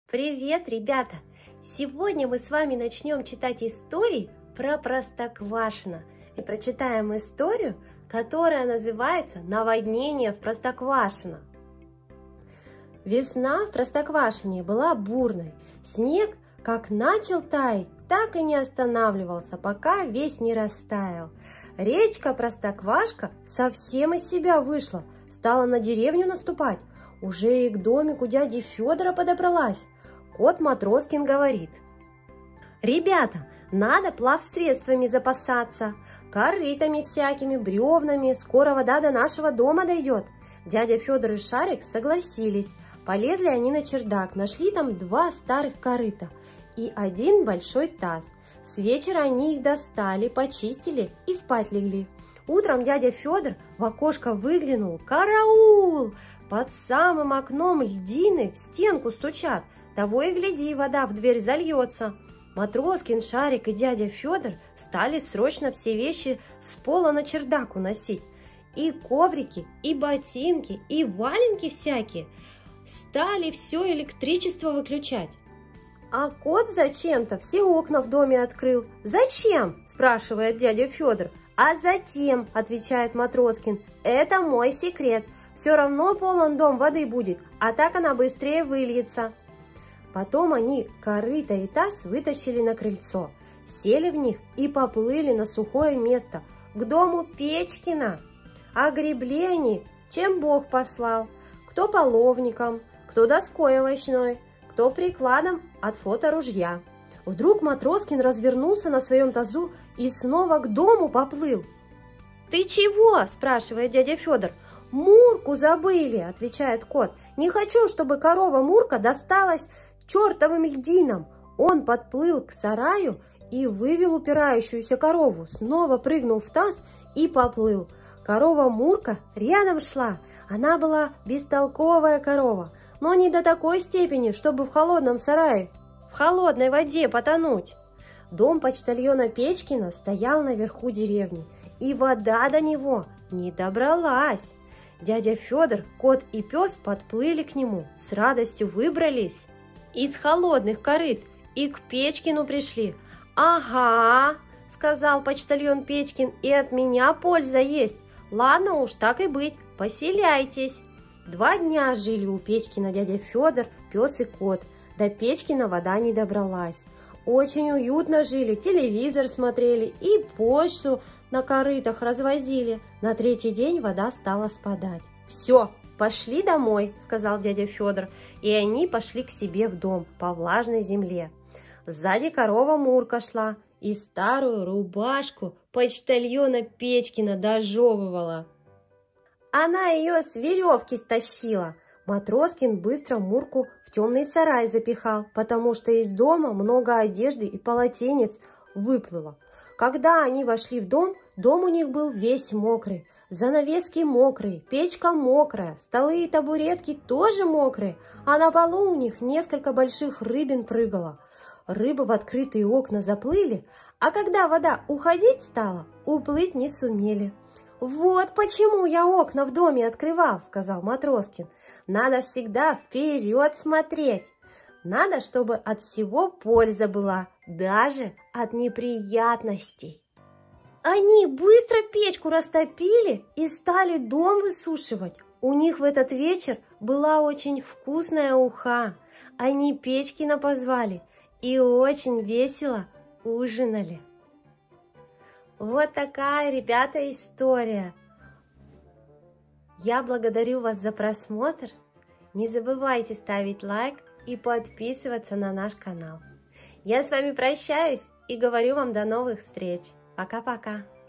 Привет, ребята! Сегодня мы с вами начнем читать истории про Простоквашино. И прочитаем историю, которая называется «Наводнение в Простоквашино». Весна в Простоквашине была бурной. Снег как начал таять, так и не останавливался, пока весь не растаял. Речка Простоквашка совсем из себя вышла, стала на деревню наступать. Уже и к домику дяди Федора подобралась. Кот Матроскин говорит: «Ребята, надо плавсредствами запасаться, корытами всякими, бревнами, скоро вода до нашего дома дойдет». Дядя Федор и Шарик согласились. Полезли они на чердак, нашли там 2 старых корыта и 1 большой таз. С вечера они их достали, почистили и спать легли. Утром дядя Федор в окошко выглянул. Караул! Под самым окном льдины в стенку стучат. Того и гляди, вода в дверь зальется. Матроскин, Шарик и дядя Федор стали срочно все вещи с пола на чердак уносить. И коврики, и ботинки, и валенки всякие. Стали все электричество выключать. А кот зачем-то все окна в доме открыл. «Зачем?» – спрашивает дядя Федор. «А затем», – отвечает Матроскин, – «это мой секрет. Все равно полон дом воды будет, а так она быстрее выльется». Потом они корыто и таз вытащили на крыльцо, сели в них и поплыли на сухое место, к дому Печкина. А гребли они, чем Бог послал, кто половником, кто доской овощной, кто прикладом от фоторужья. Вдруг Матроскин развернулся на своем тазу и снова к дому поплыл. «Ты чего?» – спрашивает дядя Федор. «Мурку забыли», – отвечает кот. «Не хочу, чтобы корова Мурка досталась чертовым льдинам». Он подплыл к сараю и вывел упирающуюся корову, снова прыгнул в таз и поплыл. Корова Мурка рядом шла. Она была бестолковая корова, но не до такой степени, чтобы в холодном сарае, в холодной воде потонуть. Дом почтальона Печкина стоял наверху деревни, и вода до него не добралась. Дядя Федор, кот и пес подплыли к нему, с радостью выбрались из холодных корыт и к Печкину пришли. «Ага», – сказал почтальон Печкин, – «и от меня польза есть. Ладно уж, так и быть, поселяйтесь». 2 дня жили у Печкина дядя Федор, пес и кот. До Печкина вода не добралась. Очень уютно жили, телевизор смотрели и почту на корытах развозили. На 3-й день вода стала спадать. «Все, пошли домой», – сказал дядя Федор, и они пошли к себе в дом по влажной земле. Сзади корова Мурка шла и старую рубашку почтальона Печкина дожевывала. Она ее с веревки стащила. Матроскин быстро Мурку в темный сарай запихал, потому что из дома много одежды и полотенец выплыло. Когда они вошли в дом, дом у них был весь мокрый, занавески мокрые, печка мокрая, столы и табуретки тоже мокрые, а на полу у них несколько больших рыбин прыгало. Рыбы в открытые окна заплыли, а когда вода уходить стала, уплыть не сумели. «Вот почему я окна в доме открывал», – сказал Матроскин. «Надо всегда вперед смотреть. Надо, чтобы от всего польза была, даже от неприятностей». Они быстро печку растопили и стали дом высушивать. У них в этот вечер была очень вкусная уха. Они Печкина позвали и очень весело ужинали. Вот такая, ребята, история. Я благодарю вас за просмотр. Не забывайте ставить лайк и подписываться на наш канал. Я с вами прощаюсь и говорю вам до новых встреч. Пока-пока.